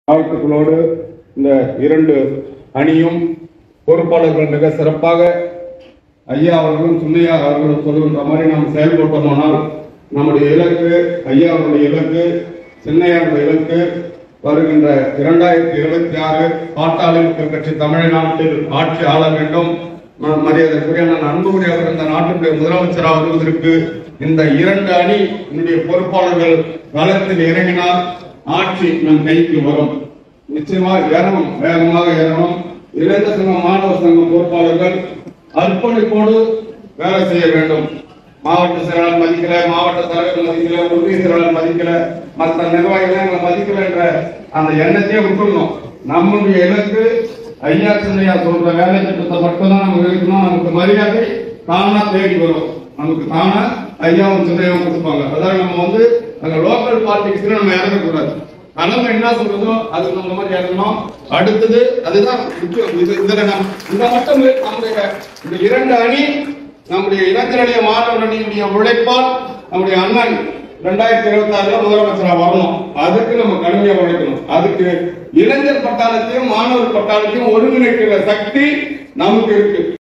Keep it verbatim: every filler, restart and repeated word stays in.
வாழ்த்துக்களோடு இந்த இரண்டு அணியும் பொறுப்பாளர்கள் மிக சிறப்பாக ஐயா அவர்களும் சுண்ணையா அவர்களும் சொல்லுகின்ற மாதிரி நாம் செயல்பட்டோமானால் நம்முடைய இலக்கு ஐயா அவருடைய இலக்கு சின்னையாருடைய இலக்கு வருகின்ற இரண்டாயிரத்தி இருபத்தி ஆறு பாட்டாளி மக்கள் கட்சி தமிழ்நாட்டில் ஆட்சி ஆள வேண்டும். மரியாதைக்குரிய நான் அன்புடைய அவர் இந்த நாட்டினுடைய முதலமைச்சராக வருவதற்கு இந்த இரண்டு அணி என்னுடைய பொறுப்பாளர்கள் களத்தில் இறங்கினால் ஆட்சி நம் கைக்கு வரும். நிச்சயமா ஏறணும், வேகமாக ஏறணும். இளைஞர் சங்கம் மாணவ சங்கம் பொறுப்பாளர்கள் அர்ப்பணிப்போடு வேலை செய்ய வேண்டும். மாவட்ட செயலாளர் மதிக்கல, மாவட்ட தலைவர் மதிக்கல, ஒன்றிய செயலாளர் மதிக்கல, மற்ற நிர்வாகிகள் மதிக்கல என்ற அந்த எண்ணத்தையே விட்டுள்ளோம். நம்முடைய இலக்கு ஐயா சின்னையா சொல்ற வேலை திட்டத்தை மட்டும்தான் நம்ம இருக்கணும். நமக்கு மரியாதை தானா தேடி வரும். நமக்கு தானா ஐயாவும் சின்னையாவும் கொடுப்பாங்க. அதாவது நம்ம வந்து அந்த லோக்கல் பார்ட்டிக்கு நம்ம இறங்கக்கூடாது. நம்ம என்ன சொல்றதோ அது நம்ம மாதிரி இறங்கணும். அடுத்தது அதுதான் இதுல இந்த மட்டும் நம்முடைய இந்த இரண்டு அணி நம்முடைய இளைஞரணிய மாணவர் அணியுடைய உழைப்பால் நம்முடைய அண்ணன் இரண்டாயிரத்தி இருபத்தி ஆறுல முதலமைச்சராக வரணும். அதுக்கு நம்ம கடுமையா உழைக்கணும். அதுக்கு இளைஞர் பட்டாளத்தையும் மாணவர் பட்டாளத்தையும் ஒருங்கிணைக்கிற சக்தி நமக்கு இருக்கு.